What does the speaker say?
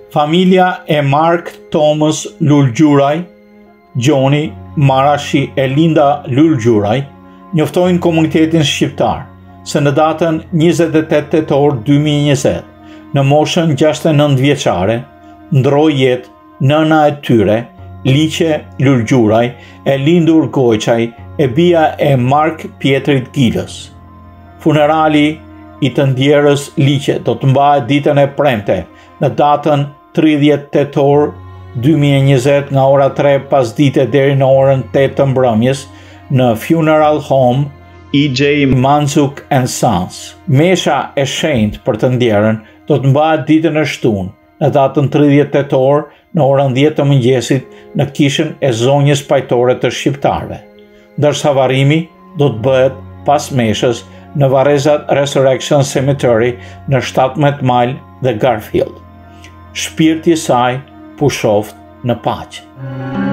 Familja e Mark Thomas Lulgjuraj, Gjoni, Marashi e Linda Lulgjuraj, njoftojnë komunitetin shqiptar se në datën 28 tetor 2020, në moshën 69 vjeçare, ndroi jetë nëna e tyre, Liqe Lulgjuraj, e lindur Gojçaj, e bia e Mark Pjetrit Gilës. Funerali i të ndjerës Liqe do të mbahet ditën e premte, në datën 30 tetor 2020 nga ora 3 pasdite deri në orën 8 të mbrëmjes në Funeral Home E.J. Manzuk and Sons. Mesha e shenjtë për të ndjerën do të mbahet ditën e shtunë, në datën 30 tetor në orën 10 të mëngjesit në kishën e zonjës pajtore të shqiptarëve, ndërsa varrimi do të bëhet pas meshës në Varrezat Resurrection Cemetery në 17 Mile dhe Garfield. Shpirti i saj pushoft në paqe.